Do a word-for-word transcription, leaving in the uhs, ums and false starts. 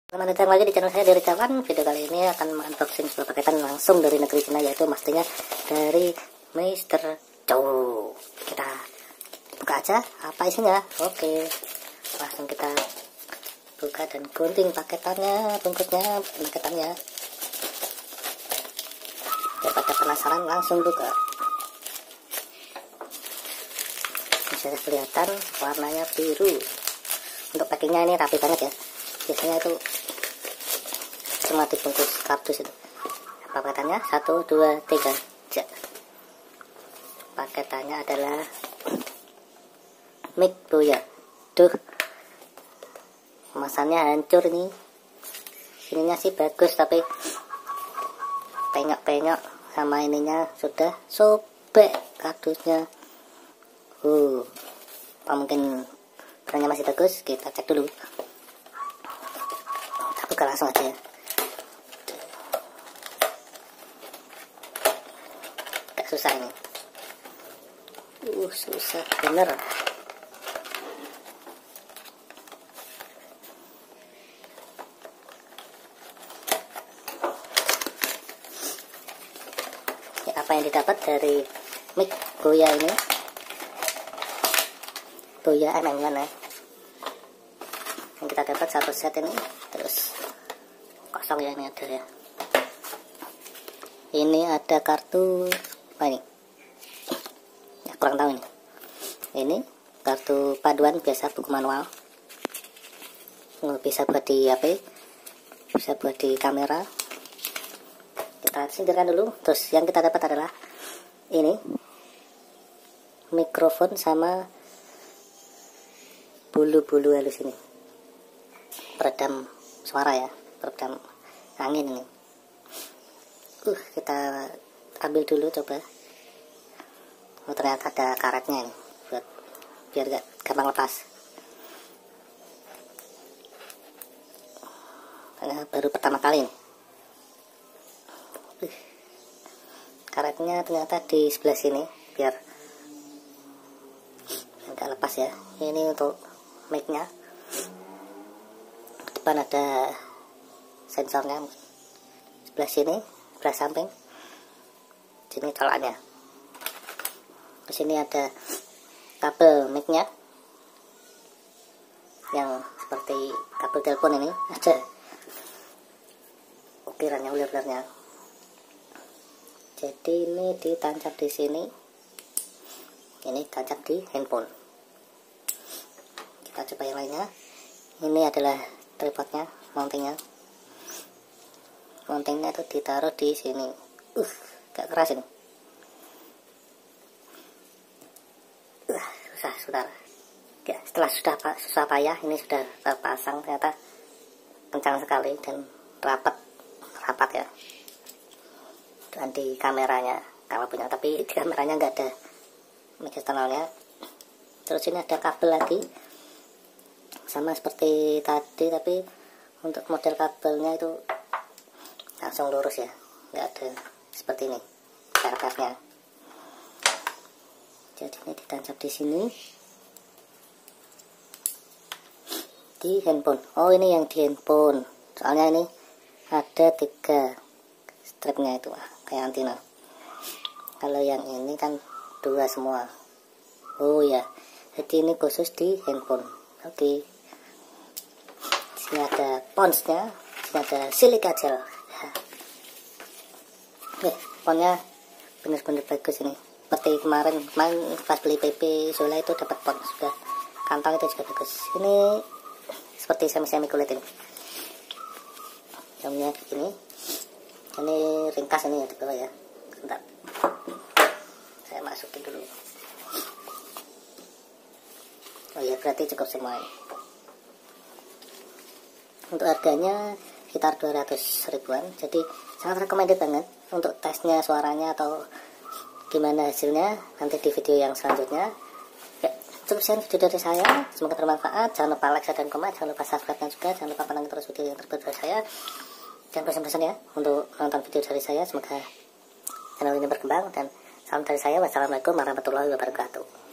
Selamat datang lagi di channel saya dari Cawan. Video kali ini akan unboxing sebuah paketan langsung dari negeri Cina, yaitu pastinya dari Mister Chow. Kita buka aja apa isinya. Oke, langsung kita buka dan gunting paketannya, bungkusnya, paketannya. Daripada penasaran, langsung buka. Bisa kelihatan warnanya biru. Untuk packingnya ini rapi banget ya. Biasanya itu cuma dibungkus kardus itu. Paketannya satu dua tiga. Paketannya adalah mic Boya. Duh, kemasannya hancur nih. Ininya sih bagus tapi penyok-penyok sama ininya sudah sobek kardusnya. Uh, apa mungkin barangnya masih bagus? Kita cek dulu. Kita buka langsung aja ya. Susah ini, uh susah bener. Ya, apa yang didapat dari mic Boya ini? Boya M M kan ya. Yang kita dapat satu set ini, terus kosong ya, ini ada ya. Ini ada kartu. Apa ini? Ya, kurang tahu ini. Ini kartu paduan biasa, buku manual. Bisa buat di H P, bisa buat di kamera. Kita singkirkan dulu. Terus yang kita dapat adalah ini mikrofon sama bulu-bulu halus ini, peredam suara ya, peredam angin ini. Uh, kita ambil dulu coba. Oh, ternyata ada karetnya nih buat biar gak gampang lepas. Karena baru pertama kali nih. Uh, karetnya ternyata di sebelah sini biar gak lepas ya. Ini untuk mic-nya. Depan ada sensornya. Sebelah sini, sebelah samping. Sini colokannya. Di sini ada kabel mic-nya yang seperti kabel telepon ini, ada ukirannya, ulir-ulirnya. Jadi ini ditancap di sini, ini tancap di handphone. Kita coba yang lainnya. Ini adalah tripodnya, mountingnya. Mountingnya itu ditaruh di sini. Uh, gak keras ini. Uh, susah, saudara. Ya, setelah sudah susah payah, ini sudah terpasang, ternyata kencang sekali dan rapat, rapat ya. Dan di kameranya, kalau punya, tapi di kameranya nggak ada mic externalnya. Terus ini ada kabel lagi, sama seperti tadi, tapi untuk model kabelnya itu langsung lurus ya, nggak ada seperti ini per-pernya. Jadi ini ditancap di sini di handphone. Oh, ini yang di handphone, soalnya ini ada tiga stripnya itu kayak antina. Kalau yang ini kan dua semua. Oh ya, jadi ini khusus di handphone. Oke, sini ada ponsnya, sini ada silika gel. Nih, ponnya bener-bener bagus ini. Seperti kemarin, kemarin pas beli P P Zola itu dapat pon sudah. Kantong itu juga bagus. Ini seperti semi-semi kulit ini. Dalamnya ini, ini ringkas ini ya di bawah ya. Sebentar, saya masukin dulu. Oh ya, berarti cukup semua ini. Untuk harganya sekitar dua ratus ribuan. Jadi sangat recommended banget untuk tesnya suaranya atau gimana hasilnya nanti di video yang selanjutnya. Ya, cukup sekian video dari saya, semoga bermanfaat. Jangan lupa like, share, dan komen. Jangan lupa subscribe juga. Jangan lupa pantengin terus video yang terbaru dari saya. Dan pesan-pesan ya untuk nonton video dari saya. Semoga channel ini berkembang. Dan salam dari saya. Wassalamualaikum warahmatullahi wabarakatuh.